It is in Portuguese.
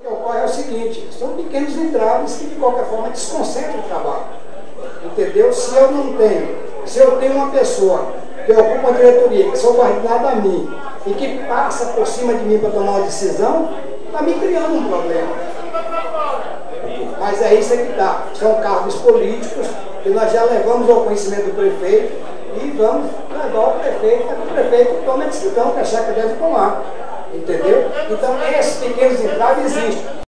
que ocorre é o seguinte, são pequenos entraves que de qualquer forma desconcentram o trabalho. Entendeu? Se eu tenho uma pessoa que ocupa uma diretoria, que é subordinada a mim, e que passa por cima de mim para tomar uma decisão, está me criando um problema. Mas é isso que dá. São cargos políticos que nós já levamos ao conhecimento do prefeito e vamos levar ao prefeito, para que o prefeito tome a decisão que achar que deve tomar. Entendeu? Então, esses pequenos entraves existem.